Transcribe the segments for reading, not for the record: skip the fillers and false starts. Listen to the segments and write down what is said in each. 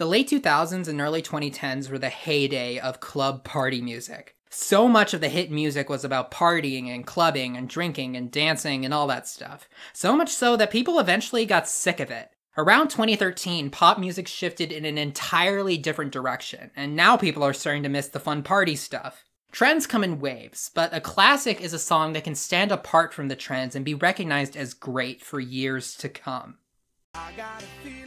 The late 2000s and early 2010s were the heyday of club party music. So much of the hit music was about partying and clubbing and drinking and dancing and all that stuff. So much so that people eventually got sick of it. Around 2013, pop music shifted in an entirely different direction, and now people are starting to miss the fun party stuff. Trends come in waves, but a classic is a song that can stand apart from the trends and be recognized as great for years to come. I got a feeling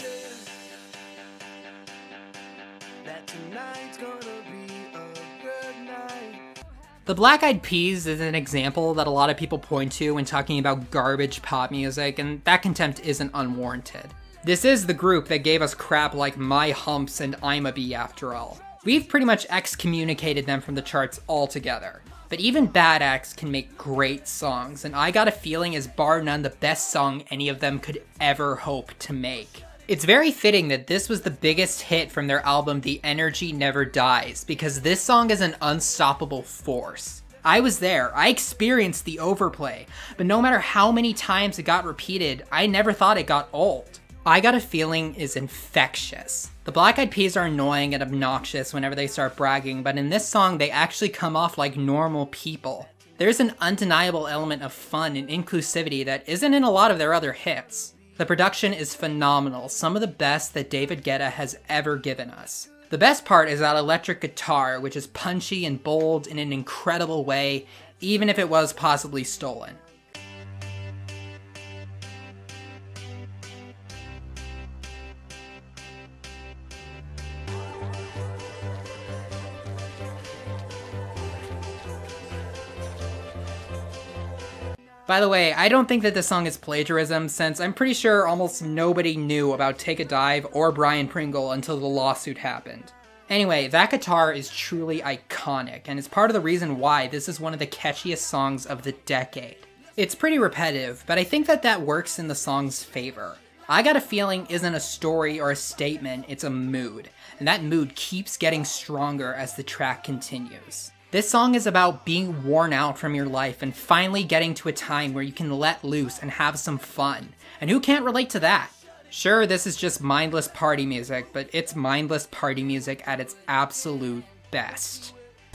that tonight's gonna be a good night. The Black Eyed Peas is an example that a lot of people point to when talking about garbage pop music, and that contempt isn't unwarranted. This is the group that gave us crap like My Humps and I'm a Bee after all. We've pretty much excommunicated them from the charts altogether. But even bad acts can make great songs, and I Got a Feeling is bar none the best song any of them could ever hope to make. It's very fitting that this was the biggest hit from their album The Energy Never Dies, because this song is an unstoppable force. I was there, I experienced the overplay, but no matter how many times it got repeated, I never thought it got old. I Got a Feeling is infectious. The Black Eyed Peas are annoying and obnoxious whenever they start bragging, but in this song they actually come off like normal people. There's an undeniable element of fun and inclusivity that isn't in a lot of their other hits. The production is phenomenal, some of the best that David Guetta has ever given us. The best part is that electric guitar, which is punchy and bold in an incredible way, even if it was possibly stolen. By the way, I don't think that this song is plagiarism, since I'm pretty sure almost nobody knew about Take a Dive or Brian Pringle until the lawsuit happened. Anyway, that guitar is truly iconic, and is part of the reason why this is one of the catchiest songs of the decade. It's pretty repetitive, but I think that that works in the song's favor. I Got a Feeling isn't a story or a statement, it's a mood, and that mood keeps getting stronger as the track continues. This song is about being worn out from your life and finally getting to a time where you can let loose and have some fun. And who can't relate to that? Sure, this is just mindless party music, but it's mindless party music at its absolute best.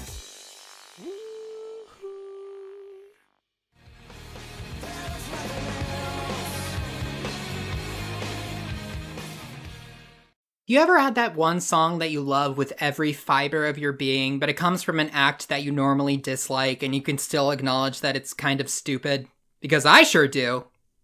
You ever had that one song that you love with every fiber of your being, but it comes from an act that you normally dislike and you can still acknowledge that it's kind of stupid? Because I sure do.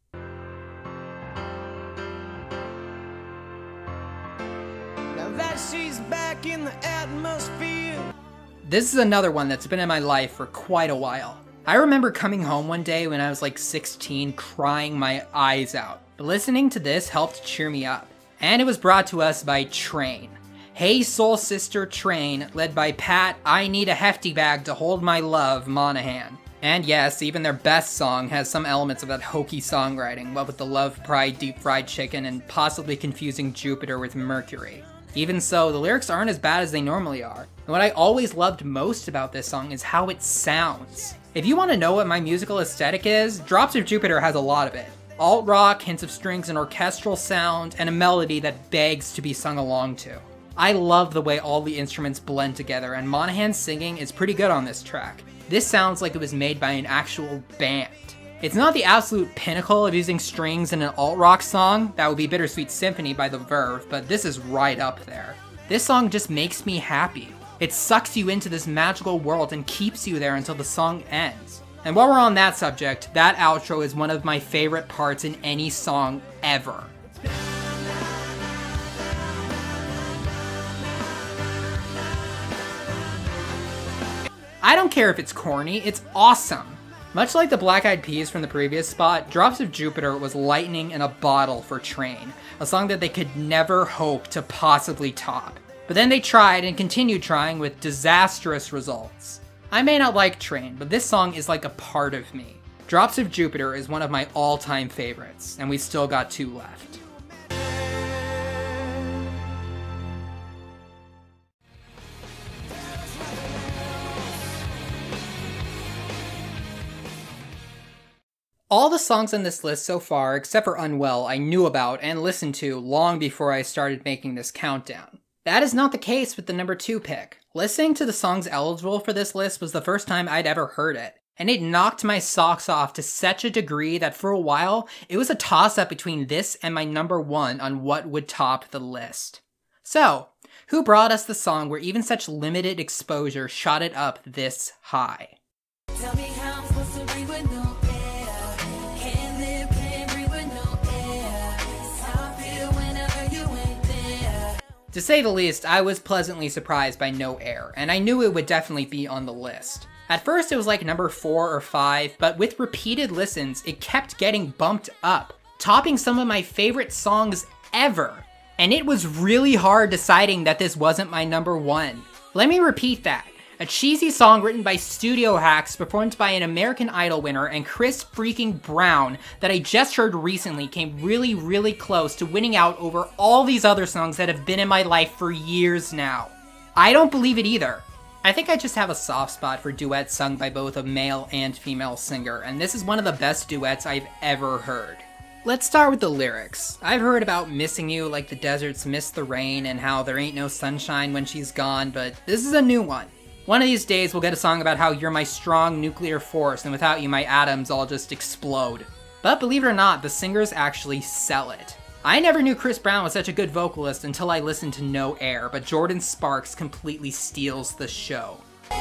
Now that she's back in the atmosphere. This is another one that's been in my life for quite a while. I remember coming home one day when I was like 16 crying my eyes out, but listening to this helped cheer me up. And it was brought to us by Train. Hey Soul Sister Train, led by Pat I Need a Hefty Bag to Hold My Love Monahan. And yes, even their best song has some elements of that hokey songwriting, what with the Love Pride Deep Fried Chicken and possibly confusing Jupiter with Mercury. Even so, the lyrics aren't as bad as they normally are. And what I always loved most about this song is how it sounds. If you want to know what my musical aesthetic is, Drops of Jupiter has a lot of it. Alt-rock, hints of strings and orchestral sound, and a melody that begs to be sung along to. I love the way all the instruments blend together, and Monahan's singing is pretty good on this track. This sounds like it was made by an actual band. It's not the absolute pinnacle of using strings in an alt-rock song, that would be Bittersweet Symphony by The Verve, but this is right up there. This song just makes me happy. It sucks you into this magical world and keeps you there until the song ends. And while we're on that subject, that outro is one of my favorite parts in any song ever. I don't care if it's corny, it's awesome. Much like the Black Eyed Peas from the previous spot, Drops of Jupiter was lightning in a bottle for Train, a song that they could never hope to possibly top. But then they tried and continued trying with disastrous results. I may not like Train, but this song is like a part of me. Drops of Jupiter is one of my all-time favorites, and we still got 2 left. All the songs on this list so far, except for Unwell, I knew about and listened to long before I started making this countdown. That is not the case with the number 2 pick. Listening to the songs eligible for this list was the first time I'd ever heard it, and it knocked my socks off to such a degree that for a while, it was a toss-up between this and my number 1 on what would top the list. So, who brought us the song where even such limited exposure shot it up this high? Tell me how I'm supposed to breathe with no air. Can't live, can't breathe with no air. It's how I feel whenever you ain't there. To say the least, I was pleasantly surprised by No Air, and I knew it would definitely be on the list. At first it was like number 4 or 5, but with repeated listens, it kept getting bumped up, topping some of my favorite songs ever. And it was really hard deciding that this wasn't my number 1. Let me repeat that. A cheesy song written by Studio Hacks, performed by an American Idol winner, and Chris freaking Brown that I just heard recently came really close to winning out over all these other songs that have been in my life for years now. I don't believe it either. I think I just have a soft spot for duets sung by both a male and female singer, and this is one of the best duets I've ever heard. Let's start with the lyrics. I've heard about missing you like the deserts miss the rain and how there ain't no sunshine when she's gone, but this is a new one. One of these days we'll get a song about how you're my strong nuclear force and without you my atoms all just explode. But believe it or not, the singers actually sell it. I never knew Chris Brown was such a good vocalist until I listened to No Air, but Jordin Sparks completely steals the show.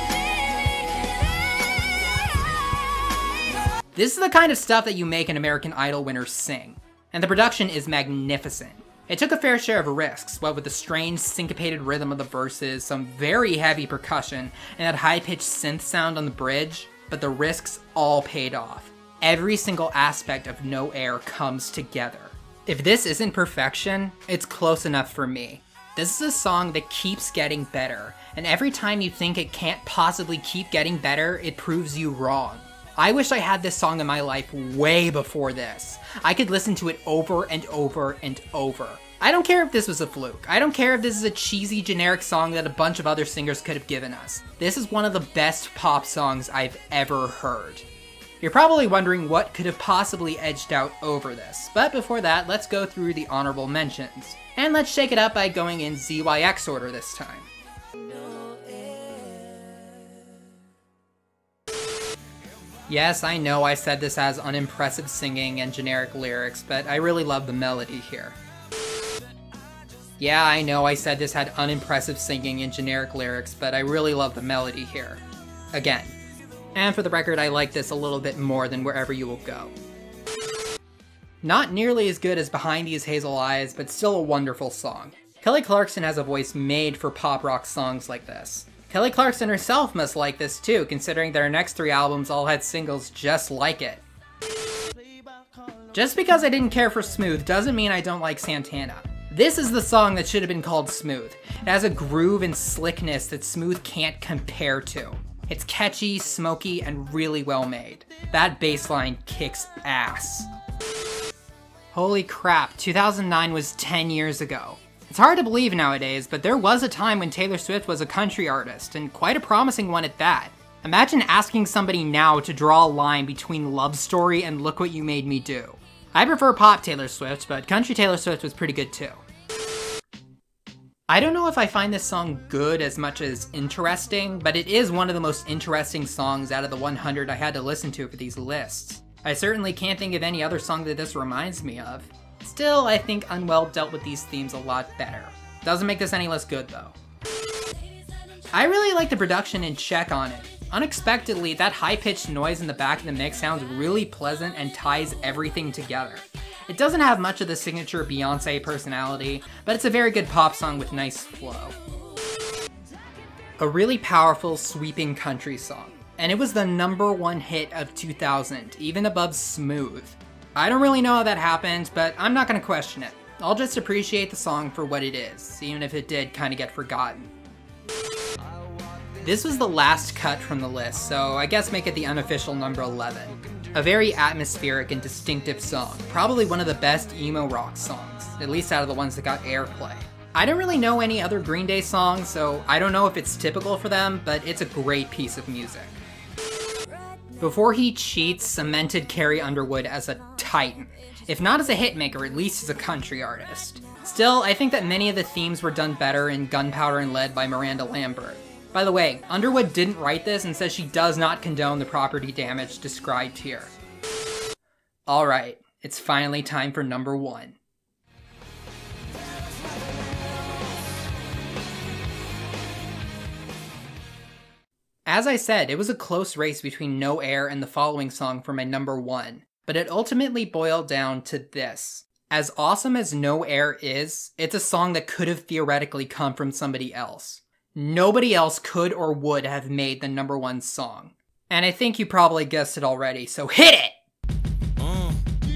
This is the kind of stuff that you make an American Idol winner sing, and the production is magnificent. It took a fair share of risks, what with the strange syncopated rhythm of the verses, some very heavy percussion, and that high-pitched synth sound on the bridge, but the risks all paid off. Every single aspect of No Air comes together. If this isn't perfection, it's close enough for me. This is a song that keeps getting better, and every time you think it can't possibly keep getting better, it proves you wrong. I wish I had this song in my life way before this. I could listen to it over and over and over. I don't care if this was a fluke. I don't care if this is a cheesy generic song that a bunch of other singers could have given us. This is one of the best pop songs I've ever heard. You're probably wondering what could have possibly edged out over this, but before that, let's go through the honorable mentions. And let's shake it up by going in ZYX order this time. Yes, I know I said this has unimpressive singing and generic lyrics, but I really love the melody here. Yeah, I know I said this had unimpressive singing and generic lyrics, but I really love the melody here. Again. And for the record, I like this a little bit more than Wherever You Will Go. Not nearly as good as Behind These Hazel Eyes, but still a wonderful song. Kelly Clarkson has a voice made for pop rock songs like this. Kelly Clarkson herself must like this too, considering that her next 3 albums all had singles just like it. Just because I didn't care for Smooth doesn't mean I don't like Santana. This is the song that should have been called Smooth. It has a groove and slickness that Smooth can't compare to. It's catchy, smoky, and really well made. That bass line kicks ass. Holy crap, 2009 was 10 years ago. It's hard to believe nowadays, but there was a time when Taylor Swift was a country artist, and quite a promising one at that. Imagine asking somebody now to draw a line between Love Story and Look What You Made Me Do. I prefer pop Taylor Swift, but country Taylor Swift was pretty good too. I don't know if I find this song good as much as interesting, but it is one of the most interesting songs out of the 100 I had to listen to for these lists. I certainly can't think of any other song that this reminds me of. Still, I think Unwell dealt with these themes a lot better. Doesn't make this any less good though. I really like the production and Check on it. Unexpectedly, that high-pitched noise in the back of the mix sounds really pleasant and ties everything together. It doesn't have much of the signature Beyonce personality, but it's a very good pop song with nice flow. A really powerful, sweeping country song. And it was the #1 hit of 2000, even above Smooth. I don't really know how that happened, but I'm not gonna question it. I'll just appreciate the song for what it is, even if it did kinda get forgotten. This was the last cut from the list, so I guess make it the unofficial number 11. A very atmospheric and distinctive song, probably one of the best emo rock songs, at least out of the ones that got airplay. I don't really know any other Green Day songs, so I don't know if it's typical for them, but it's a great piece of music. Before He Cheats cemented Carrie Underwood as a titan. If not as a hitmaker, at least as a country artist. Still, I think that many of the themes were done better in Gunpowder and Lead by Miranda Lambert. By the way, Underwood didn't write this and says she does not condone the property damage described here. Alright, it's finally time for number 1. As I said, it was a close race between No Air and the following song for my number 1, but it ultimately boiled down to this. As awesome as No Air is, it's a song that could have theoretically come from somebody else. Nobody else could or would have made the number 1 song. And I think you probably guessed it already, so hit it! Now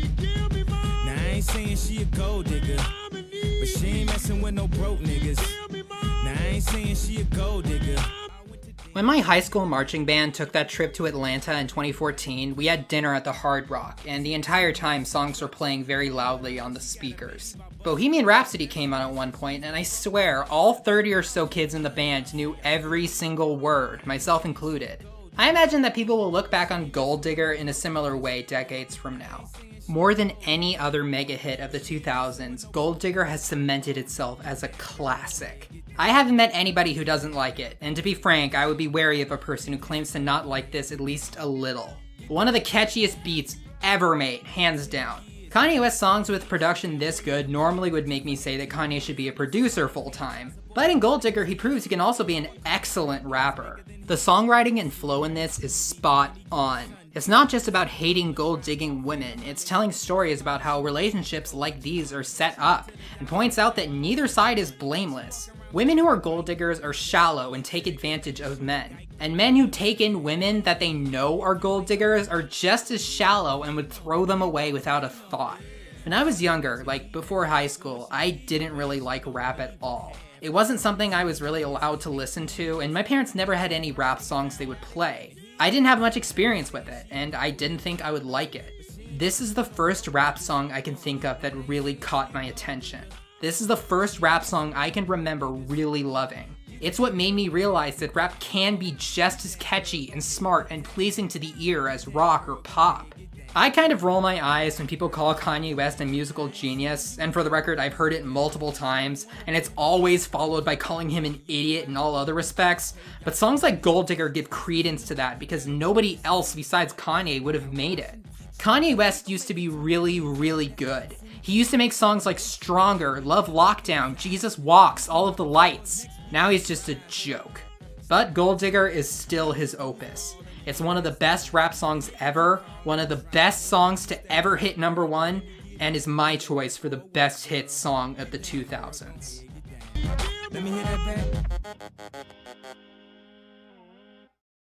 I ain't saying she a gold digger, but she ain't messing with no broke niggas. Now I ain't saying she a gold digger. When my high school marching band took that trip to Atlanta in 2014, we had dinner at the Hard Rock, and the entire time songs were playing very loudly on the speakers. Bohemian Rhapsody came on at one point, and I swear all 30 or so kids in the band knew every single word, myself included. I imagine that people will look back on Gold Digger in a similar way decades from now. More than any other mega hit of the 2000s, Gold Digger has cemented itself as a classic. I haven't met anybody who doesn't like it, and to be frank, I would be wary of a person who claims to not like this at least a little. One of the catchiest beats ever made, hands down. Kanye West songs with production this good normally would make me say that Kanye should be a producer full-time, but in Gold Digger he proves he can also be an excellent rapper. The songwriting and flow in this is spot on. It's not just about hating gold-digging women, it's telling stories about how relationships like these are set up, and points out that neither side is blameless. Women who are gold diggers are shallow and take advantage of men. And men who take in women that they know are gold diggers are just as shallow and would throw them away without a thought. When I was younger, like before high school, I didn't really like rap at all. It wasn't something I was really allowed to listen to, and my parents never had any rap songs they would play. I didn't have much experience with it, and I didn't think I would like it. This is the first rap song I can think of that really caught my attention. This is the first rap song I can remember really loving. It's what made me realize that rap can be just as catchy and smart and pleasing to the ear as rock or pop. I kind of roll my eyes when people call Kanye West a musical genius, and for the record, I've heard it multiple times, and it's always followed by calling him an idiot in all other respects, but songs like Gold Digger give credence to that because nobody else besides Kanye would have made it. Kanye West used to be really, really good. He used to make songs like Stronger, Love Lockdown, Jesus Walks, All of the Lights. Now he's just a joke. But Gold Digger is still his opus. It's one of the best rap songs ever, one of the best songs to ever hit number 1, and is my choice for the best hit song of the 2000s. Let me hear that back.